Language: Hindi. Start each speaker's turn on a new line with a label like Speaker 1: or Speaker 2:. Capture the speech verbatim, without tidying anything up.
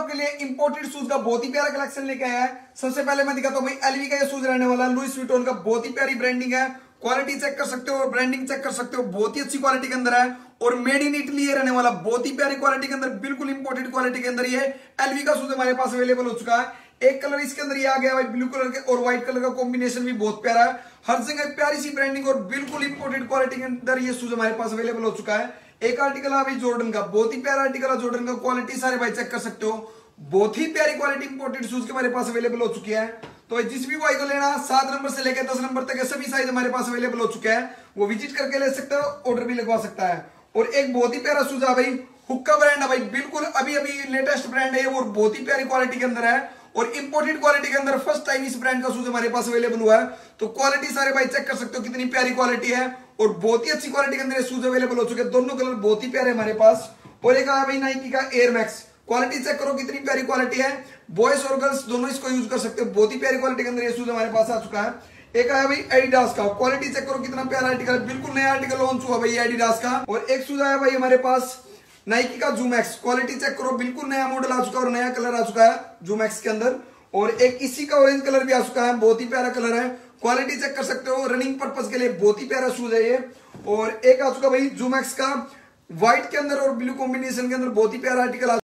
Speaker 1: आपके लिए इंपोर्टेड शूज का बहुत ही प्यारा कलेक्शन लेके आया है। सबसे पहले मैं दिखाता हूँ भाई एलवी का ये शूज रहने वाला है, लुइस विटॉन का बहुत ही प्यारी ब्रांडिंग है। क्वालिटी चेक कर सकते हो और ब्रांडिंग चेक कर सकते हो, बहुत ही अच्छी क्वालिटी के अंदर है और मेड इन इटली रहने वाला, बहुत ही प्यारी क्वालिटी के अंदर, बिल्कुल इंपोर्टेड क्वालिटी के अंदर ये एलवी का शूज हमारे पास अवेलेबल हो चुका है। एक कलर इसके अंदर ये आ गया भाई ब्लू कलर के और व्हाइट कलर का कॉम्बिनेशन भी बहुत प्यारा है। हर जगह प्यारी सी ब्रांडिंग और बिल्कुल इंपोर्टेड क्वालिटी के अंदर ये शूज हमारे पास अवेलेबल हो चुका है। एक आर्टिकल है भाई जॉर्डन का, बहुत ही प्यारा आर्टिकल है जॉर्डन का, क्वालिटी सारे भाई चेक कर सकते हो, बहुत ही प्यारी क्वालिटी इंपोर्टेड शूज के हमारे पास अवेलेबल हो चुकी है। तो जिस भी भाई को लेना सात नंबर से लेकर दस नंबर तक सभी साइज हमारे पास अवेलेबल हो चुके हैं, वो विजिट करके ले सकते हो, ऑर्डर भी लगवा सकता है। और एक बहुत ही प्यारा शूज है भाई, हुक्का ब्रांड है भाई, बिल्कुल अभी अभी लेटेस्ट ब्रांड है और बहुत ही प्यारी क्वालिटी के अंदर है और इंपोर्टेड क्वालिटी के अंदर फर्स्ट टाइम इस ब्रांड का शूज हमारे पास अवेलेबल हुआ है। तो क्वालिटी सारे भाई चेक कर सकते हो कितनी प्यारी क्वालिटी है और बहुत ही अच्छी क्वालिटी के अंदर शूज अवेलेबल हो चुके हैं। दोनों कलर बहुत ही प्यारे हमारे पास। और एक आया भाई नाइकी का एयर मैक्स, क्वालिटी चेक करो कितनी प्यारी क्वालिटी है, बॉयज और गर्ल्स दोनों इसको यूज कर सकते हो, बहुत ही प्यारी क्वालिटी के अंदर ये शूज हमारे पास आ चुका है। एक आया भाई एडिडास का, क्वालिटी चेक करो कितना प्यारा आर्टिकल, बिल्कुल नया आर्टिकल लॉन्च हुआ भाई एडिडास का। और एक शूज आया भाई हमारे पास नाइकी का जूमैक्स, क्वालिटी चेक करो, बिल्कुल नया मॉडल आ चुका है और नया कलर आ चुका है जूमैक्स के अंदर। और एक इसी का ऑरेंज कलर भी आ चुका है, बहुत ही प्यारा कलर है, क्वालिटी चेक कर सकते हो, रनिंग पर्पस के लिए बहुत ही प्यारा शूज है ये। और एक आ चुका भाई जूमैक्स का व्हाइट के अंदर और ब्लू कॉम्बिनेशन के अंदर, बहुत ही प्यारा आर्टिकल